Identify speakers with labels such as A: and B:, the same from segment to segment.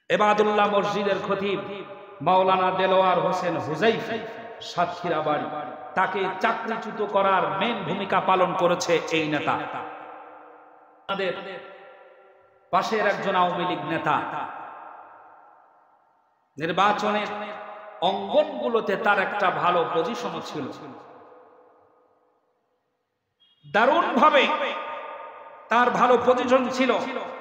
A: এবাদুল্লাহ মসজিদের খতিব মাওলানা দেলোয়ার হোসেন হুজাইফি সাতক্ষীরা বাড়ি, তাকে চাকরিচ্যুত করার মেন ভূমিকা পালন করেছে এই নেতা। আমাদের পাশের একজন আওয়ামী লীগ নেতা নির্বাচনের অঙ্গনগুলোতে তার একটা ভালো পজিশন ছিল, দারুণ ভাবে তার ভালো পজিশন ছিল।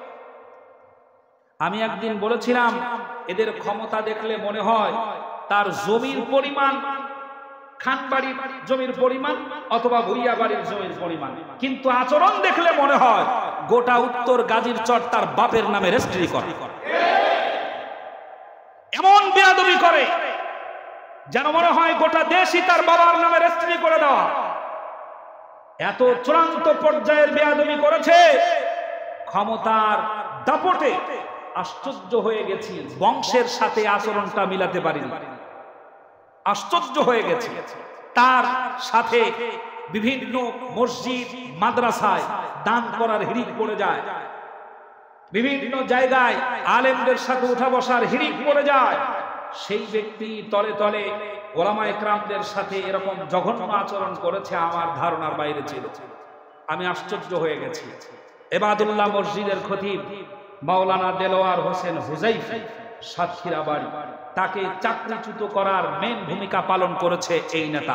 A: আমি একদিন বলেছিলাম এদের ক্ষমতা দেখলে মনে হয় তার জমির পরিমাণ খানবাড়ির জমির পরিমাণ অথবা ভুইয়া বাড়ির জমির পরিমাণ, কিন্তু আচরণ দেখলে মনে হয় গোটা উত্তর গাজীর চর তার বাপের নামে রেজিস্ট্রি করে। এমন বেয়াদবি করে যেন মনে হয় গোটা দেশই তার বাবার নামে রেজিস্ট্রি করে দেওয়া। এত চূড়ান্ত পর্যায়ের বেয়াদবি করেছে, ক্ষমতার দাপটে আশ্চর্য হয়ে গেছি, বংশের সাথে আচরণটা মিলাতে পারিনি। আশ্চর্য হয়ে গেছে, তার সাথে বিভিন্ন মসজিদ মাদ্রাসায় দান করার হিড়িক পড়ে যায়, বিভিন্ন জায়গায় আলেমদের সাথে উঠা বসার হিড়িক পড়ে যায়। সেই ব্যক্তি তলে তলে ওলামায়ে কেরামদের সাথে এরকম জঘন্য আচরণ করেছে, আমার ধারণার বাইরে ছিল। আমি আশ্চর্য হয়ে গেছি। এবাদুল্লাহ মসজিদের খতিব মাওলানা দেলোয়ার হোসেন হুজাইফি সাতক্ষীরা বাড়ি, তাকে চাকরিচ্যুত করার মেন ভূমিকা পালন করেছে এই নেতা।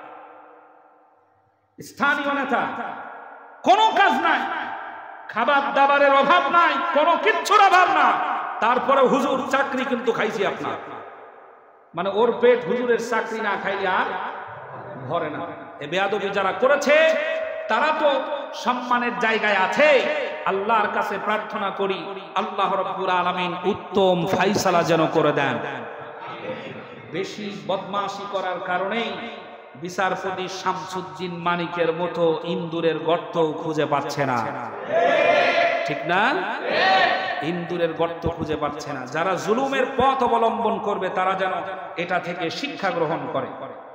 A: স্থানীয় নেতা, কোনো কাজ নাই, খাবার দাবারের অভাব নাই, কোনো কিচ্ছুর অভাব না, তারপরে হুজুর চাকরি কিন্তু খাইছি আপনার, মানে ওর পেট হুজুরের চাকরি না খাইলে আর ভরে না। এ বেয়াদবি যারা করেছে তারা তো সম্মানের জায়গায় আছে। আল্লাহর কাছে প্রার্থনা করি আল্লাহ রাব্বুল আলামিন উত্তম ফায়সালা যেন করে দেন। বেশি বদমাশি করার কারণেই বিচারপতি শামসুদ্দিন মানিকের মতো ইন্দুরের গর্ত খুঁজে পাচ্ছে না, ঠিক না? ইন্দুরের গর্ত খুঁজে পাচ্ছে না। যারা জুলুমের পথ অবলম্বন করবে তারা যেন এটা থেকে শিক্ষা গ্রহণ করে।